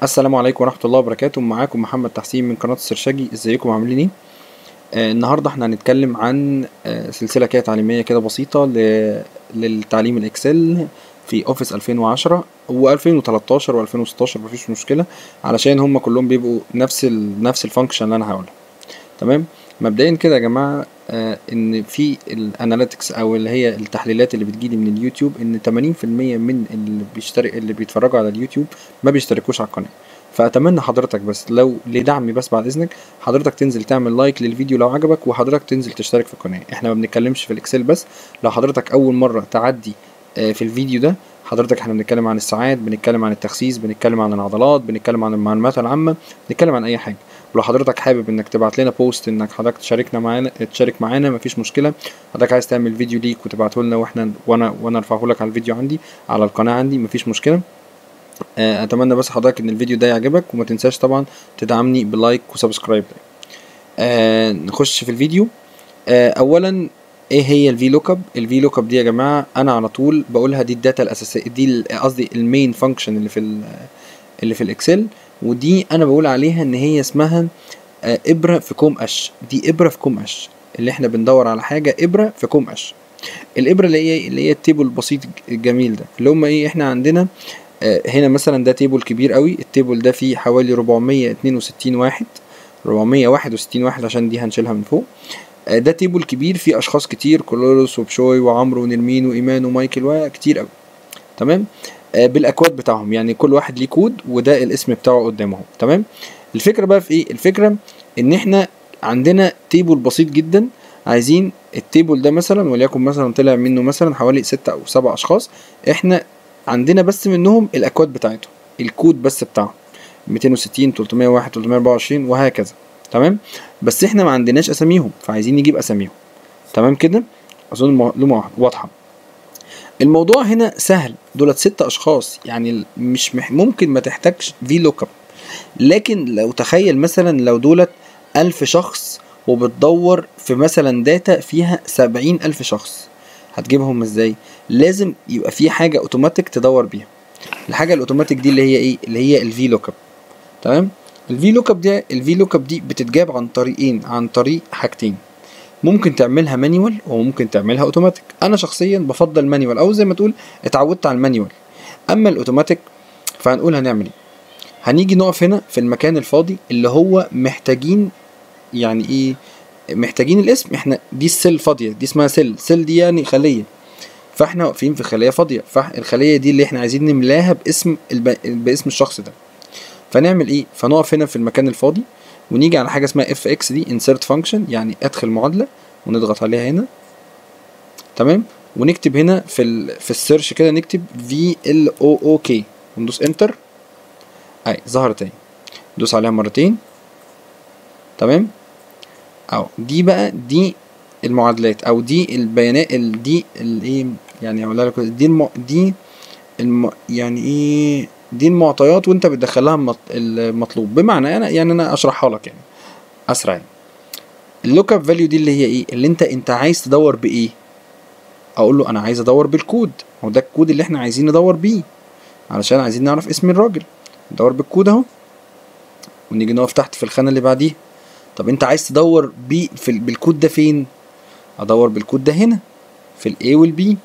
السلام عليكم ورحمة الله وبركاته. معاكم محمد تحسين من قناة السرشاجي. ازيكم عاملين ايه؟ النهاردة احنا هنتكلم عن سلسلة كده تعليمية كده بسيطة للتعليم الاكسل في اوفيس 2010 و2013 و2016، مفيش مشكلة علشان هم كلهم بيبقوا نفس الفانكشن اللي انا هقولها. تمام. مبدئيا كده يا جماعة، ان في الاناليتكس او اللي هي التحليلات اللي بتجيلي من اليوتيوب ان 80% من اللي بيتفرجوا على اليوتيوب ما بيشتركوش على القناة. فاتمنى حضرتك بس لو لدعمي بس بعد اذنك حضرتك تنزل تعمل لايك للفيديو لو عجبك، وحضرتك تنزل تشترك في القناة. احنا ما بنتكلمش في الاكسل بس. لو حضرتك اول مرة تعدي في الفيديو ده، حضرتك احنا بنتكلم عن الساعات، بنتكلم عن التخسيس، بنتكلم عن العضلات، بنتكلم عن المعلومات العامة، بنتكلم عن اي حاجة. ولو حضرتك حابب انك تبعت لنا بوست انك حضرتك تشارك معانا، مفيش مشكله. حضرتك عايز تعمل فيديو ليك وتبعته لنا وانا ارفعه لك على الفيديو عندي على القناه عندي، مفيش مشكله. اتمنى بس حضرتك ان الفيديو ده يعجبك، وما تنساش طبعا تدعمني بلايك وسبسكرايب. نخش في الفيديو. اولا، ايه هي الفي لوك اب؟ الفي لوك اب دي يا جماعه انا على طول بقولها دي الداتا الاساسيه، دي قصدي المين فانكشن اللي في الاكسل، ودي انا بقول عليها ان هي اسمها ابره في كوم قش. دي ابره في كوم قش، اللي احنا بندور على حاجه ابره في كوم قش. الابره اللي هي التيبل البسيط الجميل ده، اللي هم ايه؟ احنا عندنا هنا مثلا ده تيبل كبير قوي. التيبل ده فيه حوالي 462 واحد، 461 واحد عشان دي هنشيلها من فوق. ده تيبل كبير فيه اشخاص كتير، كولولوس وبشوي وعمرو ونرمين وايمان ومايكل وكتير قوي. تمام. بالاكواد بتاعهم، يعني كل واحد ليه كود وده الاسم بتاعه قدامه. تمام. الفكره بقى في ايه؟ الفكره ان احنا عندنا تيبل بسيط جدا، عايزين التيبل ده مثلا وليكن مثلا طلع منه مثلا حوالي 6 أو 7 اشخاص. احنا عندنا بس منهم الاكواد بتاعتهم، الكود بس بتاعهم 260 301 324 وهكذا. تمام. بس احنا ما عندناش اساميهم، فعايزين نجيب اساميهم. تمام كده، اظن المعلومه واضحه. الموضوع هنا سهل، دولت 6 اشخاص، يعني مش ممكن ما تحتاجش في لوك اب. لكن لو تخيل مثلا لو دولت 1000 شخص وبتدور في مثلا داتا فيها 70,000 شخص، هتجيبهم ازاي؟ لازم يبقى في حاجة اوتوماتيك تدور بيها. الحاجة الاوتوماتيك دي اللي هي ايه؟ اللي هي الفي لوك اب. تمام. الفي لوك اب دي بتتجاب عن طريقين، عن طريق حاجتين. ممكن تعملها مانيوال وممكن تعملها اوتوماتيك. انا شخصيا بفضل مانيوال، او زي ما تقول اتعودت على المانيوال. اما الاوتوماتيك فهنقول هنعمل ايه؟ هنيجي نقف هنا في المكان الفاضي اللي هو محتاجين، يعني ايه محتاجين؟ الاسم. احنا دي السيل فاضيه، دي اسمها سيل دي يعني خليه. فاحنا واقفين في خليه فاضيه، فالخليه دي اللي احنا عايزين نملاها باسم الشخص ده. فنعمل ايه؟ فنقف هنا في المكان الفاضي ونيجي على حاجه اسمها اف اكس، دي insert function يعني ادخل معادله، ونضغط عليها هنا. تمام. ونكتب هنا في السيرش كده نكتب VLOOK وندوس انتر. اهي ظهرت اهي، ندوس عليها مرتين. تمام. او دي بقى دي المعادلات، او دي البيانات، دي الايه يعني اقولها لك، يعني ايه؟ دي المعطيات وانت بتدخلها المطلوب. بمعنى انا اشرحها لك يعني اسرع. يعني اللوك اب فاليو دي اللي هي ايه؟ اللي انت عايز تدور بايه؟ اقول له انا عايز ادور بالكود. هو ده الكود اللي احنا عايزين ندور بيه، علشان عايزين نعرف اسم الراجل. ندور بالكود اهو، ونيجي نقف تحت في الخانه اللي بعديها. طب انت عايز تدور بيه بالكود ده فين؟ ادور بالكود ده هنا في الاي والبي.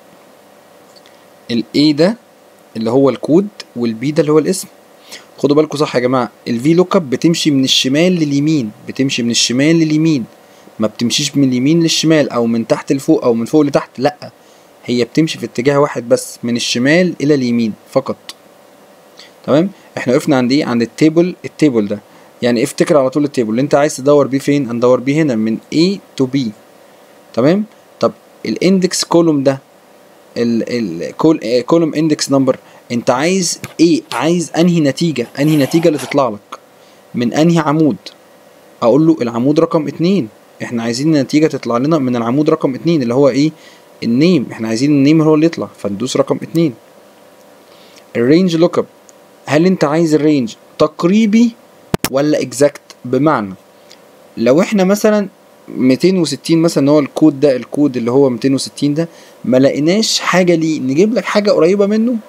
الاي ده اللي هو الكود، والبي ده اللي هو الاسم. خدوا بالكم صح يا جماعه، الفي لوك اب بتمشي من الشمال لليمين، بتمشي من الشمال لليمين، ما بتمشيش من اليمين للشمال او من تحت لفوق او من فوق لتحت، لا، هي بتمشي في اتجاه واحد بس، من الشمال الى اليمين فقط. تمام. احنا وقفنا عند ايه؟ عند التيبل ده. يعني افتكر على طول التيبل اللي انت عايز تدور بيه فين. هندور بيه هنا من A to B. تمام. طب الاندكس كولوم ده، الكولوم اندكس نمبر، انت عايز ايه؟ عايز انهي نتيجة اللي تطلع لك من انهي عمود؟ اقول له العمود رقم 2. احنا عايزين النتيجة تطلع لنا من العمود رقم 2 اللي هو ايه؟ النيم. احنا عايزين النيم هو اللي يطلع، فندوس رقم 2. الرينج لوك اب، هل انت عايز الرينج تقريبي ولا اكزاكت؟ بمعنى لو احنا مثلا 260 مثلا، هو الكود اللي هو 260 ده ما لقيناش حاجه ليه، نجيب لك حاجه قريبه منه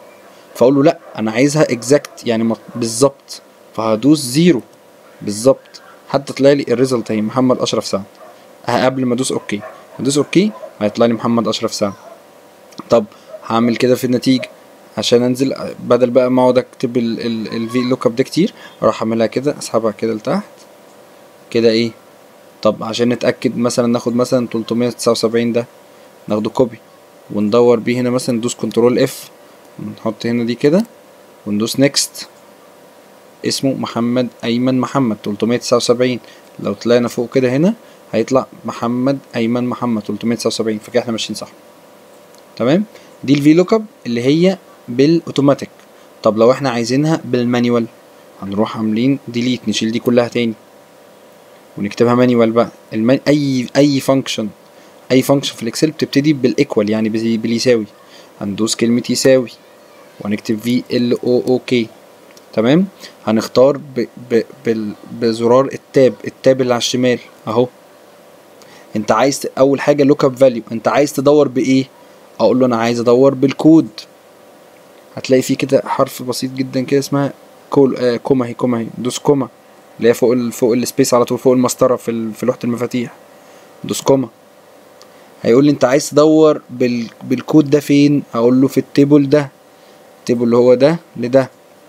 فاقول له لا انا عايزها اكزاكت يعني بالظبط، فهدوس 0 بالظبط حتى طلع لي الريزلت اهي محمد اشرف سعد. قبل ما ادوس اوكي، هدوس اوكي هيطلع لي محمد اشرف سعد. طب هعمل كده في النتيجه عشان انزل، بدل بقى ما اقعد اكتب الفي لوك اب ده كتير، اروح اعملها كده اسحبها كده لتحت كده ايه. طب عشان نتاكد مثلا ناخد مثلا 379 ده، ناخده كوبي وندور بيه هنا مثلا، ندوس كنترول اف ونحط هنا دي كده وندوس نيكست. اسمه محمد ايمن محمد 379. لو طلعنا فوق كده هنا هيطلع محمد ايمن محمد 379، فكده احنا ماشيين صح. تمام. دي الفي لوك اب اللي هي بالاوتوماتيك. طب لو احنا عايزينها بالمانيوال هنروح عاملين ديليت، نشيل دي كلها تاني ونكتبها مانيوال بقى. اي فانكشن في الاكسل بتبتدي بالايكوال يعني باليساوي. هندوس كلمة يساوي وهنكتب في ال او او كي. تمام. هنختار بزرار التاب اللي على الشمال اهو. انت عايز اول حاجه لوك اب فاليو، انت عايز تدور بايه؟ اقول له انا عايز ادور بالكود. هتلاقي فيه كده حرف بسيط جدا كده اسمها كوما اهي دوس كوما اللي هي فوق السبيس على طول، فوق المسطره في لوحه المفاتيح. دوس كوما. هيقول لي انت عايز تدور بالكود ده فين؟ اقول له في التيبل ده، التيبل اللي هو ده لده،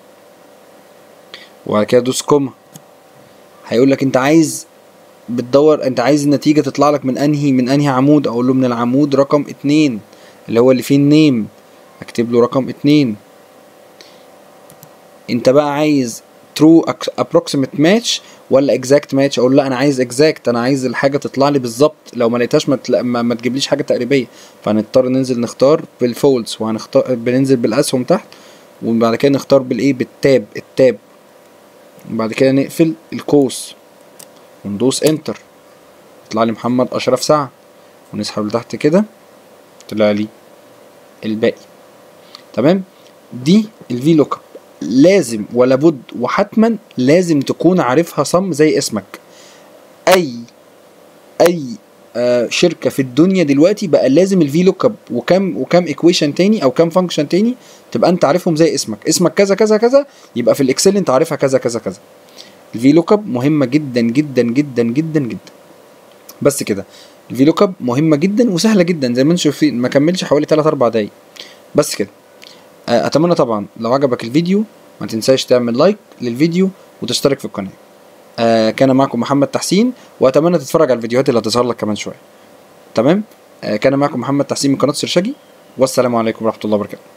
وبعد كده دوس كوما. هيقول لك انت عايز بتدور، انت عايز النتيجة تطلع لك من انهي عمود؟ اقول له من العمود رقم 2 اللي هو اللي فيه النيم، اكتب له رقم 2. انت بقى عايز true approximate match ولا exact match؟ اقول لا انا عايز exact، انا عايز الحاجة تطلع لي بالظبط، لو ما لقيتهاش ما تجيبليش حاجة تقريبية. فهنضطر ننزل نختار بالفولز، وهنختار بننزل بالاسهم تحت، وبعد كده نختار بالايه التاب، وبعد كده نقفل القوس وندوس انتر، يطلع لي محمد اشرف سعد، ونسحب لتحت كده طلع لي الباقي. تمام. دي الفي لوك اب لازم ولا بد وحتما لازم تكون عارفها صم زي اسمك. اي شركه في الدنيا دلوقتي بقى لازم الفي لوك اب وكم ايكويشن تاني او كم فانكشن تاني تبقى انت عارفهم زي اسمك كذا كذا كذا، يبقى في الاكسل انت عارفها كذا كذا كذا. الفي لوك اب مهمه جدا جدا جدا جدا جدا. بس كده. الفي لوك اب مهمه جدا وسهله جدا زي ما انتم شايفين، ما كملش حوالي 3 4 دقايق بس كده. اتمنى طبعا لو عجبك الفيديو ما تنساش تعمل لايك للفيديو وتشترك في القناه. كان معكم محمد تحسين، واتمنى تتفرج على الفيديوهات اللي هتظهر لك كمان شويه. تمام. كان معكم محمد تحسين من قناه سرشاجي، والسلام عليكم ورحمه الله وبركاته.